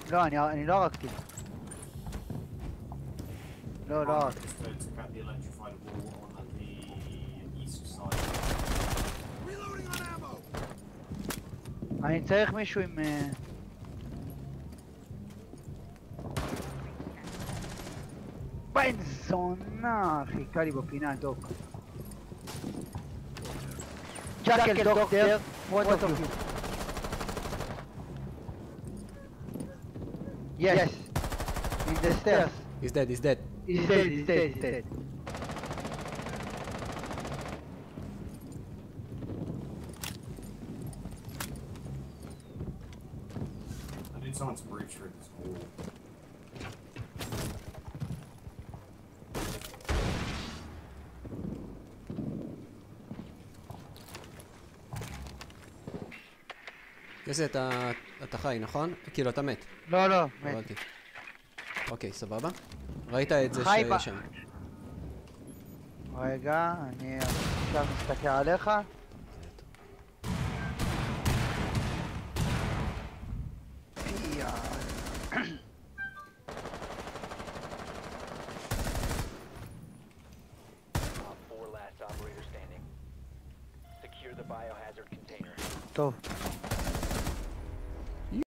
לא, אני לא הרגתי. לא, לא הרגתי. Just to take out the electrified wall on the east side. Reloading on ammo. אני צריך מישהו עם... בן זונה, חיכה לי בפינה, דוק. ג'קל, דוק, there. What of you? Yes. In the stairs. He's dead, he's dead. He's dead, he's dead, he's dead. I need someone to breach through this wall. יוסי, אתה חי, נכון? כאילו, אתה מת. לא, לא, מת. הבנתי. אוקיי, סבבה. ראית את זה חי שיש שם. רגע, אני עכשיו מסתכל עליך. Op 4 last operator standing. Secure the biohazard container. טוב.